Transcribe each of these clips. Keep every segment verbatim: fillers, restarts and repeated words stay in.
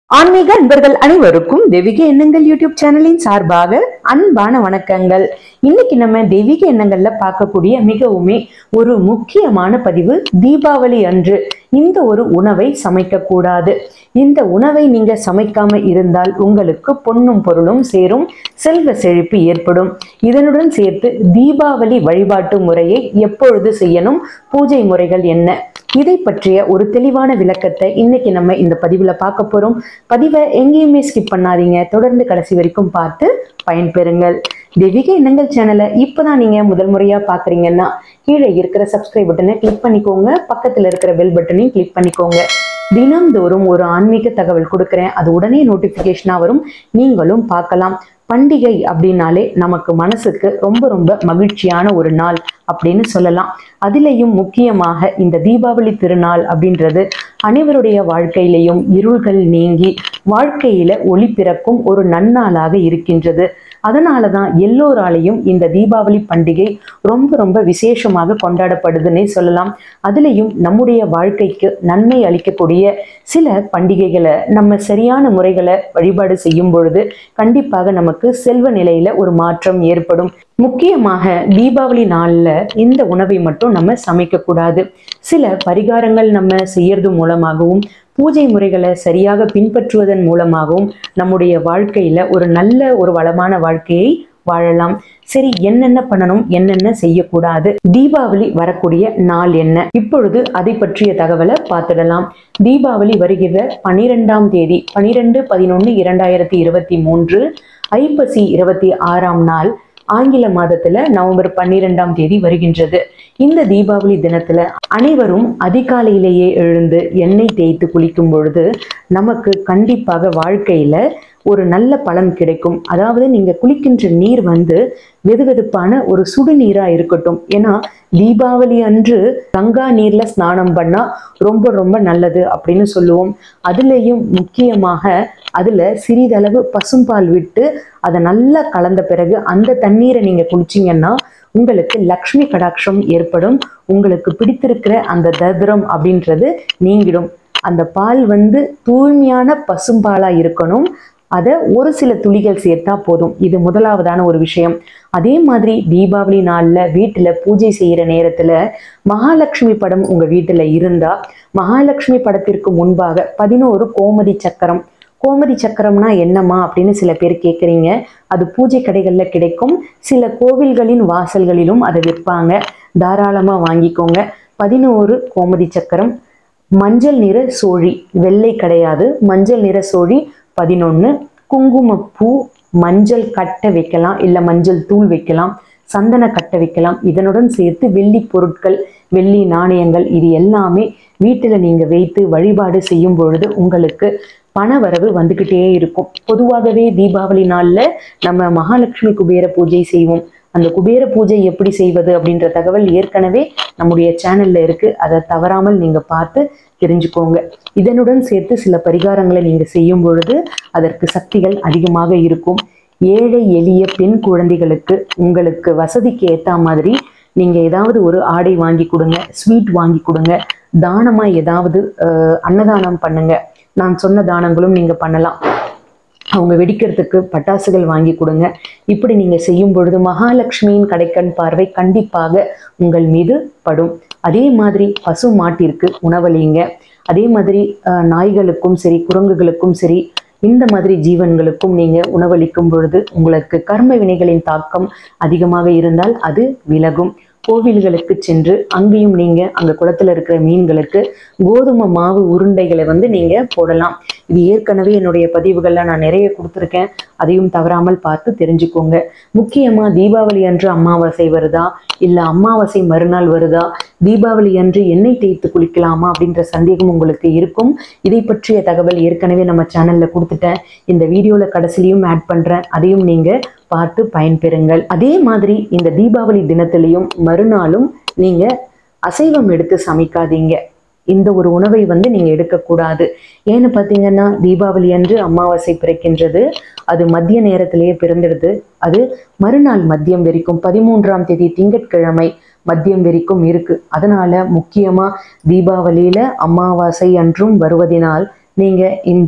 ஆன்மீக அன்பர்கள் அனைவருக்கும் தெய்வீக எண்ணங்கள் யூடியூப் சேனலின் சார்பாக அன்பான வணக்கங்கள். இன்னைக்கு நம்ம தெய்வீக எண்ணங்கள்ல பார்க்கக்கூடிய மிகவுமே ஒரு முக்கியமான பதிவு, தீபாவளி அன்று இந்த ஒரு உணவை சமைக்க கூடாது. இந்த உணவை நீங்க சமைக்காம இருந்தால் உங்களுக்கு பொன்னும் பொருளும் சேரும், செல்வ செழிப்பு ஏற்படும். இதனுடன் சேர்த்து தீபாவளி வழிபாட்டு முறையை எப்பொழுது செய்யணும், பூஜை முறைகள் என்ன, இதை பற்றிய ஒரு தெளிவான விளக்கத்தை இன்னைக்கு நம்ம இந்த பதிவுல பார்க்க போறோம். பதிவை எங்கேயுமே ஸ்கிப் பண்ணாதீங்க, தொடர்ந்து கடைசி வரைக்கும் பார்த்து பயன்பெறுங்கள். தெய்வீக எண்ணங்கள் சேனலை இப்பதான் நீங்க முதல் முறையா பாக்குறீங்கன்னா கீழே இருக்கிற சப்ஸ்கிரைப் பட்டனை கிளிக் பண்ணிக்கோங்க, பக்கத்துல இருக்கிற பெல் பட்டனையும் கிளிக் பண்ணிக்கோங்க. தினம்தோறும் ஒரு ஆன்மீக தகவல் கொடுக்குறேன், அது உடனே நோட்டிபிகேஷனா வரும், நீங்களும் பார்க்கலாம். பண்டிகை அப்படின்னாலே நமக்கு மனசுக்கு ரொம்ப ரொம்ப மகிழ்ச்சியான ஒரு நாள் அப்படின்னு சொல்லலாம். அதிலேயும் முக்கியமாக இந்த தீபாவளி திருநாள் அப்படின்றது அனைவருடைய வாழ்க்கையிலையும் இருள்கள் நீங்கி வாழ்க்கையில ஒளி பிறக்கும் ஒரு நன்னாளாக இருக்கின்றது. அதனாலதான் எல்லோராலையும் இந்த தீபாவளி பண்டிகை ரொம்ப ரொம்ப விசேஷமாக கொண்டாடப்படுதுன்னே சொல்லலாம். அதுலேயும் நம்முடைய வாழ்க்கைக்கு நன்மை அளிக்கக்கூடிய சில பண்டிகைகளை நம்ம சரியான முறைகளை வழிபாடு செய்யும் பொழுது கண்டிப்பாக நமக்கு செல்வ நிலையில ஒரு மாற்றம் ஏற்படும். முக்கியமாக தீபாவளி நாள்ல இந்த உணவை மட்டும் நம்ம சமைக்க கூடாது. சில பரிகாரங்கள் நம்ம செய்யறது மூலமாகவும் பூஜை முறைகளை சரியாக பின்பற்றுவதன் மூலமாகவும் நம்முடைய வாழ்க்கையில ஒரு நல்ல ஒரு வளமான வாழ்க்கையை வாழலாம். சரி, என்னென்ன பண்ணணும், என்னென்ன செய்யக்கூடாது, தீபாவளி வரக்கூடிய நாள் என்ன, இப்பொழுது அதை பற்றிய தகவலை பார்த்துடலாம். தீபாவளி வருகிற பனிரெண்டாம் தேதி பனிரெண்டு பதினொன்னு இரண்டாயிரத்தி இருபத்தி மூன்று ஐப்பசி இருபத்தி ஆறாம் நாள், ஆங்கில மாதத்துல நவம்பர் பன்னிரெண்டாம் தேதி வருகின்றது. இந்த தீபாவளி தினத்துல அனைவரும் அதிகாலையிலேயே எழுந்து எண்ணெய் தேய்த்து குளிக்கும் பொழுது நமக்கு கண்டிப்பாக வாழ்க்கையில ஒரு நல்ல பலன் கிடைக்கும். அதாவது நீங்க குளிக்கின்ற நீர் வந்து வெதுவெதுப்பான ஒரு சுடுநீரா இருக்கட்டும். ஏன்னா தீபாவளி அன்று கங்கா நீர்ல ஸ்நானம் பண்ணா ரொம்ப ரொம்ப நல்லது அப்படின்னு சொல்லுவோம். அதுலேயும் முக்கியமாக அதுல சிறிதளவு பசும்பால் விட்டு அதை நல்லா கலந்த பிறகு அந்த தண்ணீரை நீங்க குளிச்சிங்கன்னா உங்களுக்கு லக்ஷ்மி கடாட்சம் ஏற்படும். உங்களுக்கு பிடித்திருக்கிற அந்த தரித்திரம் அப்படின்றது நீங்கிடும். அந்த பால் வந்து தூய்மையான பசும்பாலா இருக்கணும். அதை ஒரு சில துளிகள் சேர்த்தா போதும். இது முதலாவதான ஒரு விஷயம். அதே மாதிரி தீபாவளி நாள்ல வீட்டுல பூஜை செய்யற நேரத்துல மகாலட்சுமி படம் உங்க வீட்டுல இருந்தா மகாலட்சுமி படத்திற்கு முன்பாக பதினோரு கோமதி சக்கரம், கோமதி சக்கரம்னா என்னம்மா அப்படின்னு சில பேர் கேட்குறீங்க. அது பூஜை கடைகள்ல கிடைக்கும், சில கோவில்களின் வாசல்களிலும் அதை விற்பாங்க, தாராளமா வாங்கிக்கோங்க. பதினோரு கோமதி சக்கரம், மஞ்சள் நிற சோழி, வெள்ளை கிடையாது, மஞ்சள் நிற சோழி பதினொன்று, குங்குமப்பூ, மஞ்சள் கட்டை வைக்கலாம், இல்லை மஞ்சள் தூள் வைக்கலாம், சந்தன கட்டை வைக்கலாம். இதனுடன் சேர்த்து வெள்ளி பொருட்கள், வெள்ளி நாணயங்கள், இது எல்லாமே வீட்டில் நீங்கள் வைத்து வழிபாடு செய்யும் பொழுது உங்களுக்கு பண வரவு வந்துக்கிட்டே இருக்கும். பொதுவாகவே தீபாவளி நாளில் நம்ம மகாலட்சுமி குபேர பூஜை செய்வோம். அந்த குபேர பூஜை எப்படி செய்வது அப்படின்ற தகவல் ஏற்கனவே நம்முடைய சேனல்ல இருக்கு, அதை தவறாமல் நீங்க பார்த்து தெரிஞ்சுக்கோங்க. இதனுடன் சேர்த்து சில பரிகாரங்களை நீங்க செய்யும் பொழுது அதற்கு சக்திகள் அதிகமாக இருக்கும். ஏழை எளிய பெண் குழந்தைகளுக்கு உங்களுக்கு வசதிக்கு ஏற்ற மாதிரி நீங்க ஏதாவது ஒரு ஆடை வாங்கி கொடுங்க, ஸ்வீட் வாங்கி கொடுங்க, தானமா ஏதாவது அஹ் அன்னதானம் பண்ணுங்க. நான் சொன்ன தானங்களும் நீங்க பண்ணலாம். அவங்க வெடிக்கிறதுக்கு பட்டாசுகள் வாங்கி கொடுங்க. இப்படி நீங்க செய்யும் பொழுது மகாலட்சுமியின் கடைக்கண் பார்வை கண்டிப்பாக உங்கள் மீது படும். அதே மாதிரி பசு மாட்டிற்கு உணவளிங்க. அதே மாதிரி நாய்களுக்கும் சரி, குரங்குகளுக்கும் சரி, இந்த மாதிரி ஜீவன்களுக்கும் நீங்க உணவளிக்கும் பொழுது உங்களுக்கு கர்ம வினைகளின் தாக்கம் அதிகமாக இருந்தால் அது விலகும். கோவில்களுக்கு சென்று அங்கேயும் நீங்க அங்க குளத்துல இருக்கிற மீன்களுக்கு கோதுமை மாவு உருண்டைகளை வந்து நீங்க போடலாம். இது ஏற்கனவே என்னுடைய பதிவுகள்ல நான் நிறைய கொடுத்துருக்கேன், அதையும் தவறாமல் பார்த்து தெரிஞ்சுக்கோங்க. முக்கியமா தீபாவளி அன்று அமாவாசை வருதா, இல்ல அமாவாசை மறுநாள் வருதா, தீபாவளி அன்று எண்ணெய் தேய்த்து குளிக்கலாமா அப்படின்ற சந்தேகம் உங்களுக்கு இருக்கும். இதை பற்றிய தகவல் ஏற்கனவே நம்ம சேனல்ல கொடுத்துட்டேன், இந்த வீடியோல கடைசிலையும் ஆட் பண்றேன், அதையும் நீங்க பார்த்து பயன்பெறுங்கள். அதே மாதிரி இந்த தீபாவளி தினத்திலையும் மறுநாளும் நீங்க அசைவம் எடுத்து சமைக்காதீங்க. இந்த ஒரு உணவை வந்து நீங்க எடுக்கக்கூடாது. ஏன்னு பார்த்தீங்கன்னா தீபாவளி அன்று அமாவாசை பிறக்கின்றது, அது மதிய நேரத்திலேயே பிறந்துடுது. அது மறுநாள் மதியம் வரைக்கும், பதிமூன்றாம் தேதி திங்கட்கிழமை மதியம் வரைக்கும் இருக்கு. அதனால முக்கியமா தீபாவளியில அமாவாசை அன்றும் வருவதனால் நீங்க இந்த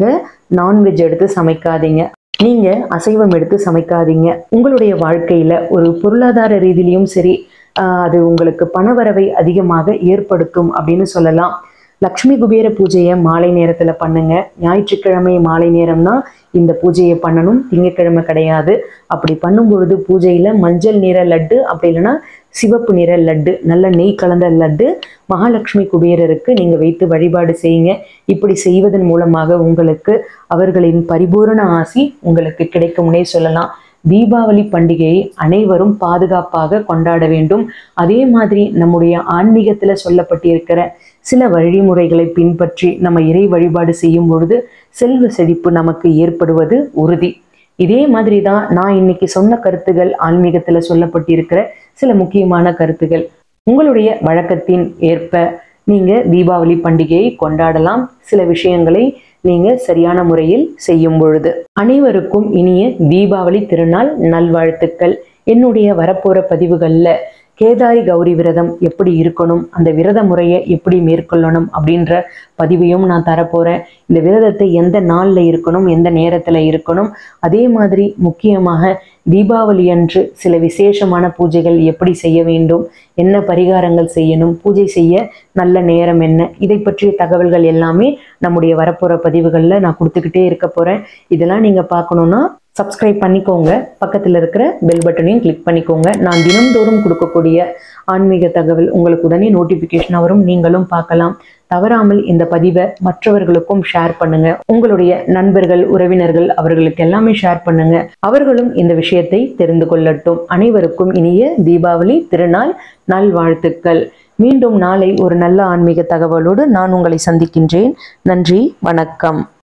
நான்வெஜ் எடுத்து சமைக்காதீங்க. நீங்க அசைவம் எடுத்து சமைக்காதீங்க. உங்களுடைய வாழ்க்கையில ஒரு பொருளாதார ரீதியிலும் சரி, ஆஹ் அது உங்களுக்கு பணவரவை அதிகமாக ஏற்படுத்தும் அப்படின்னு சொல்லலாம். லக்ஷ்மி குபேர பூஜையை மாலை நேரத்துல பண்ணுங்க. ஞாயிற்றுக்கிழமை மாலை நேரம்னா இந்த பூஜையை பண்ணணும், திங்கட்கிழமை கிடையாது. அப்படி பண்ணும் பொழுது பூஜையில மஞ்சள் நிற லட்டு, அப்படி இல்லைன்னா சிவப்பு நிற லட்டு, நல்ல நெய் கலந்த லட்டு மகாலட்சுமி குபேரருக்கு நீங்க வைத்து வழிபாடு செய்யுங்க. இப்படி செய்வதன் மூலமாக உங்களுக்கு அவர்களின் பரிபூரண ஆசி உங்களுக்கு கிடைக்கும்னே சொல்லலாம். தீபாவளி பண்டிகையை அனைவரும் பாதுகாப்பாக கொண்டாட வேண்டும். அதே மாதிரி நம்முடைய ஆன்மீகத்துல சொல்லப்பட்டிருக்கிற சில வழிமுறைகளை பின்பற்றி நம்ம இறை வழிபாடு செய்யும் பொழுது செல்வ செழிப்பு நமக்கு ஏற்படுவது உறுதி. இதே மாதிரி தான் நான் இன்னைக்கு சொன்ன கருத்துகள் ஆன்மீகத்துல சொல்லப்பட்டிருக்கிற சில முக்கியமான கருத்துகள். உங்களுடைய வழக்கத்தின் ஏற்ப நீங்க தீபாவளி பண்டிகையை கொண்டாடலாம். சில விஷயங்களை நீங்க சரியான முறையில் செய்யும் பொழுது. அனைவருக்கும் இனிய தீபாவளி திருநாள் நல்வாழ்த்துக்கள். என்னுடைய வரப்போற பதிவுகள்ல கேதாரி கௌரி விரதம் எப்படி இருக்கணும், அந்த விரத முறையை எப்படி மேற்கொள்ளணும் அப்படின்ற பதிவையும் நான் தரப்போறேன். இந்த விரதத்தை எந்த நாள்ல இருக்கணும், எந்த நேரத்துல இருக்கணும், அதே மாதிரி முக்கியமாக தீபாவளி அன்று சில விசேஷமான பூஜைகள் எப்படி செய்ய வேண்டும், என்ன பரிகாரங்கள் செய்யணும், பூஜை செய்ய நல்ல நேரம் என்ன, இதை பற்றிய தகவல்கள் எல்லாமே நம்முடைய வரப்போற பதிவுகள்ல நான் கொடுத்துக்கிட்டே இருக்க போறேன். இதெல்லாம் நீங்க பார்க்கணும்னா சப்ஸ்கிரைப் பண்ணிக்கோங்க. பக்கத்தில் இருக்கிற பெல் பட்டனையும் கிளிக் பண்ணிக்கோங்க. நான் தினம்தோறும் கொடுக்கக்கூடிய ஆன்மீக தகவல் உங்களுக்கு உடனே நோட்டிஃபிகேஷன் வரும், நீங்களும் பார்க்கலாம். தவறாமல் இந்த பதிவை மற்றவர்களுக்கும் ஷேர் பண்ணுங்க. உங்களுடைய நண்பர்கள், உறவினர்கள் அவர்களுக்கு எல்லாமே ஷேர் பண்ணுங்க. அவர்களும் இந்த விஷயத்தை தெரிந்து கொள்ளட்டும். அனைவருக்கும் இனிய தீபாவளி திருநாள் நல்வாழ்த்துக்கள். மீண்டும் நாளை ஒரு நல்ல ஆன்மீக தகவலோடு நான் உங்களை சந்திக்கின்றேன். நன்றி, வணக்கம்.